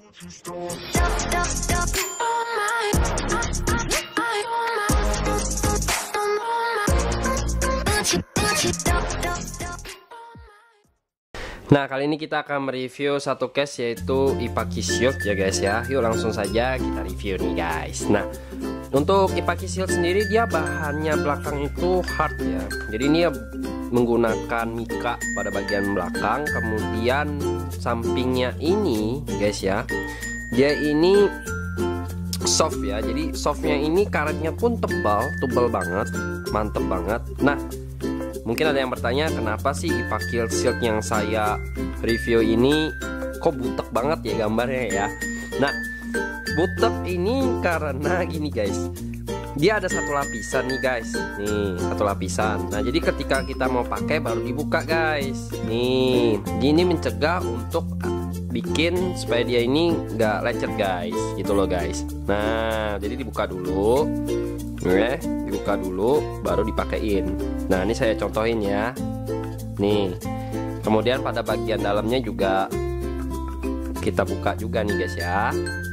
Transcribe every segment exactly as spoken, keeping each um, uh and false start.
Nah, kali ini kita akan mereview satu case, yaitu Ipaki Shield ya guys ya. Yuk langsung saja kita review nih guys. Nah, untuk Ipaki Shield sendiri dia bahannya belakang itu hard ya. Jadi ini menggunakan mika pada bagian belakang, kemudian sampingnya ini guys ya, dia ini soft ya. Jadi softnya ini karetnya pun tebal, tebal banget, mantep banget. Nah, mungkin ada yang bertanya, kenapa sih Ipaki Shield yang saya review ini kok butek banget ya gambarnya ya. Nah, butek ini karena gini guys, dia ada satu lapisan nih guys. Nih, satu lapisan. Nah, jadi ketika kita mau pakai baru dibuka guys. Nih, gini mencegah untuk bikin supaya dia ini nggak lecet guys, gitu loh guys. Nah, jadi dibuka dulu. Oke, dibuka dulu baru dipakein. Nah, ini saya contohin ya. Nih, kemudian pada bagian dalamnya juga kita buka juga nih guys ya.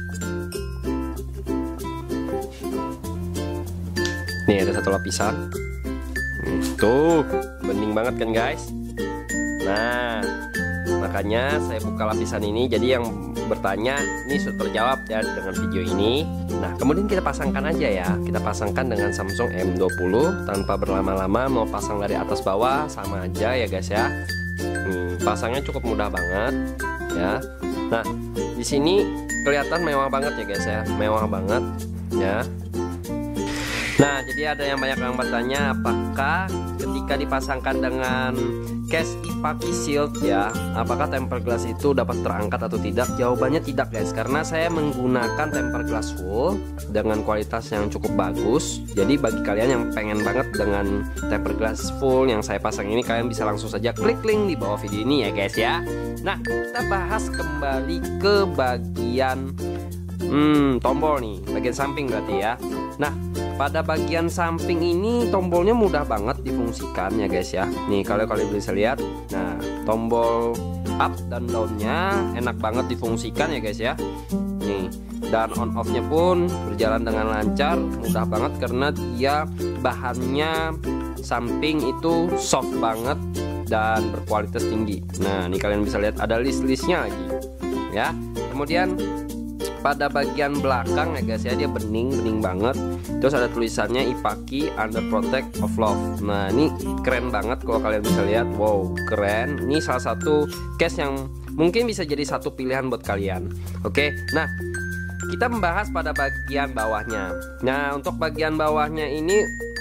Nih, ada satu lapisan. Tuh, bening banget kan guys. Nah, makanya saya buka lapisan ini. Jadi yang bertanya ini sudah terjawab ya dengan video ini. Nah, kemudian kita pasangkan aja ya. Kita pasangkan dengan Samsung M dua puluh tanpa berlama-lama. Mau pasang dari atas bawah sama aja ya guys ya. Hmm, pasangnya cukup mudah banget ya. Nah, di sini kelihatan mewah banget ya guys ya. Mewah banget ya. Nah, jadi ada yang banyak yang bertanya, apakah ketika dipasangkan dengan case Ipaki Shield ya, apakah tempered glass itu dapat terangkat atau tidak? Jawabannya tidak guys, karena saya menggunakan tempered glass full dengan kualitas yang cukup bagus. Jadi bagi kalian yang pengen banget dengan tempered glass full yang saya pasang ini, kalian bisa langsung saja klik link di bawah video ini ya guys ya. Nah, kita bahas kembali ke bagian hmm, tombol nih, bagian samping berarti ya. Nah, pada bagian samping ini tombolnya mudah banget difungsikan ya guys ya. Nih, kalau kalian bisa lihat, nah tombol up dan downnya enak banget difungsikan ya guys ya. Nih, dan on off nya pun berjalan dengan lancar, mudah banget karena dia bahannya samping itu soft banget dan berkualitas tinggi. Nah, ini kalian bisa lihat ada list-listnya lagi ya. Kemudian pada bagian belakang ya guys ya, dia bening bening banget. Terus ada tulisannya Ipaki Under Protect of Love. Nah, ini keren banget kalau kalian bisa lihat. Wow, keren. Ini salah satu case yang mungkin bisa jadi satu pilihan buat kalian. Oke, nah kita membahas pada bagian bawahnya. Nah, untuk bagian bawahnya ini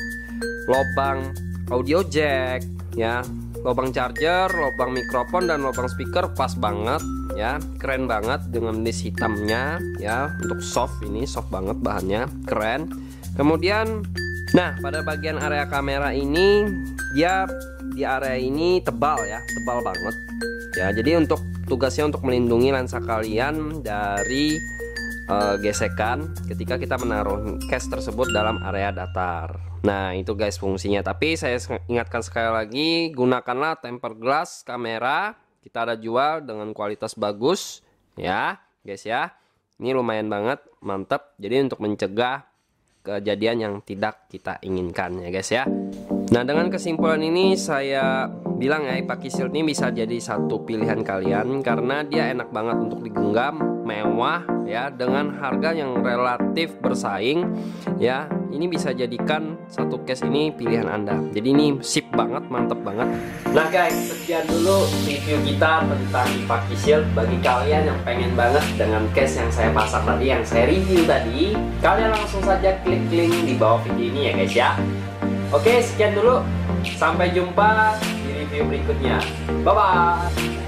lubang audio jack ya, lubang charger, lubang mikrofon dan lubang speaker pas banget ya, keren banget dengan list hitamnya ya. Untuk soft, ini soft banget bahannya, keren. Kemudian nah, pada bagian area kamera ini dia di area ini tebal ya, tebal banget ya. Jadi untuk tugasnya untuk melindungi lensa kalian dari uh, gesekan ketika kita menaruh case tersebut dalam area datar. Nah, itu guys fungsinya. Tapi saya ingatkan sekali lagi, gunakanlah tempered glass kamera. Kita ada jual dengan kualitas bagus ya guys ya. Ini lumayan banget, mantap. Jadi untuk mencegah kejadian yang tidak kita inginkan ya guys ya. Nah, dengan kesimpulan ini saya bilang ya, Ipaki Shield ini bisa jadi satu pilihan kalian karena dia enak banget untuk digenggam, mewah ya, dengan harga yang relatif bersaing ya. Ini bisa jadikan satu case ini pilihan Anda. Jadi ini sip banget, mantep banget. Nah guys, sekian dulu review kita tentang Ipaki Shield. Bagi kalian yang pengen banget dengan case yang saya pasang tadi, yang saya review tadi, kalian langsung saja klik link di bawah video ini ya guys ya. Oke, sekian dulu. Sampai jumpa di review berikutnya. Bye bye.